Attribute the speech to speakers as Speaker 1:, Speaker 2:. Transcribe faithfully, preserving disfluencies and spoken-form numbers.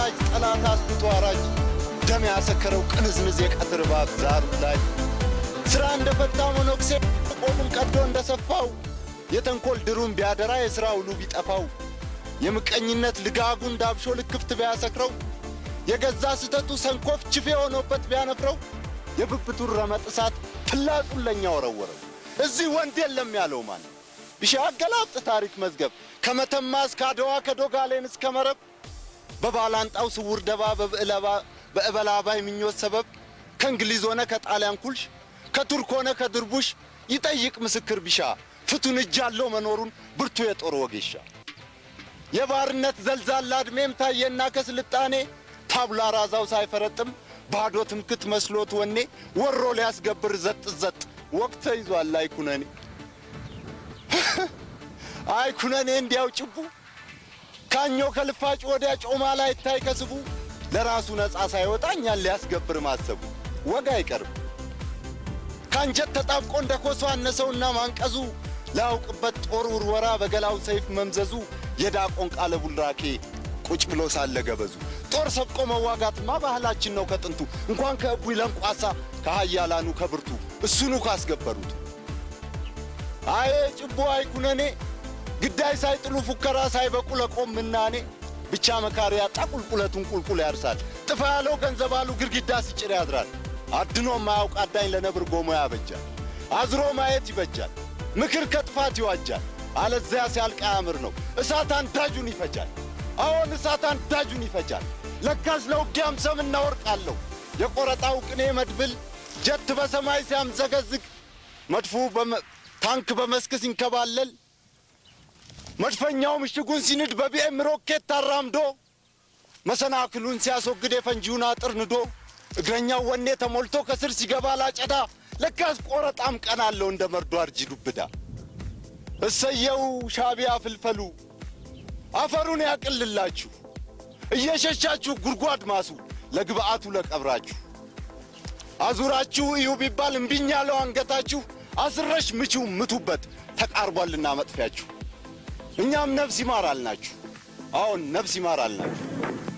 Speaker 1: ወዳጅ ጠላት አስጥቶ አራጅ ደም ያሰከረው ቅንዝንዝ የቀትር ባብ ዛሩ ላይ ስራ እንደፈታው ሞኖክሴ ቆሙን ቀዶ እንደሰፋው የተንኮል ድሩም ቢያደራ የሥራው ሁሉ ቢጠፋው የምቀኝነት ልጋጉን ዳብሾ ልክፍት ቢያሰክረው የገዛ ስተቱ ሰንኮፍ ችፌ ሆኖበት ቢያነፍረው የብብቱን ረመጥሳት ፍላጹን ለኛ ወረወረው እዚህ ወንድ የለም ያለው ማን ቢሻገላጥ ታሪክ መዝገብ ከመተማስ ካደዋ ከዶጋሌን እስከ መረብ በባላንጣው ስውር ደባ በበለባ በእበላባይ ምኞት ሰበብ ከእንግሊዝ ሆነ ከጣሊያን ኩልሽ ከቱርክ ሆነ ከድርቡሽ ይጠይቅ ምስክር ቢሻ ፍቱን እጃለው መኖሩን ብርቱ የጦር ወጌሻ የባርነት ዘልዛላ እድሜም ታየና ከስልጣኔ ታብላ ራዛው ሳይፈረጥም ባዶ ትምክት መስሎት ወኔ ወሮ ሊያስገብር ዘጥ ዘጥ ወቅት ይዟል አይኩነኔ አይኩነኔ እንዲያው ጭቡ ካኞ ከልፋጭ ወዲያ ጮማ ላይ ታይከስቡ ለራሱ ነፃ ሳይወጣኛል ሊያስገብር ማሰቡ ወጋ አይቀርም ካንጀት ተጣብቆ እንደኮሶ አነሰውና ማንቀዙ ላውቅበት ጦር ውርወራ በገላው ሰይፍ መምዘዙ የዳቆን ቃለ ቡልራኬ ቁጭ ብሎ ሳለ ገበዙ ጦር ሰብቆ መዋጋትማ ባህላችን ነው ከጥንቱ እንኳን ከእቡይ ለንቋሳ ከሃያላኑ ከብርቱ እሱኑ ካስገበሩት አይ ጭቡ አይኩነኔ ግዳይ ሳይጥሉ ፉከራ ሳይበቁ ለቆምናኔ ብቻ መካሪያ ጣቁልቁለቱን ቁልቁል ያርሳል ጥፋ ያለው ገንዘባሉ ግርግዳ ሲጭር ያድራል አድኖ ማያውቅ አዳኝ ለነብር ጎሞ ያበጃል አዝሮ ማየት ይበጃል ምክር ከጥፋት ይዋጃል አለዚያ ሲያልቅ ያምር ነው እሳት አንዳጁን ይፈጃል አሁን እሳት አንዳጁን ይፈጃል ለካስ ለውጊያም ሰምና ወርቃለሁ የቆረጣው ቅኔ መድብል ጀት በሰማይ ሲያምዘገዝግ መድፉ ታንክ በመስክ ሲንከባለል መድፈኛው ምሽጉን ሲንድ በቢኤም ሮኬት ታራምዶ መሰናክሉን ሲያስወግድ የፈንጂውን አጥር ንዶ እግረኛው ወኔ ተሞልቶ ከስር ሲገባ ላጨዳ ለካስ ቆረጣም ቀናለው እንደ መርዶ አርጂ ዱብዳ እሰየው ሻቢያ ፍልፈሉ አፈሩን ያቅልላችሁ እየሸሻችሁ ጉርጓድ ማሱ ለግብአቱ ለቀብራችሁ አዙራችሁ እዩ ቢባል እምቢኛለው አንገታችሁ አስረሽ ምቹ ምቱበት ተቃርቧልና መጥፊያችሁ እኛም ነፍስ ይማራልናችሁ አሁን ነፍስ ይማራልናችሁ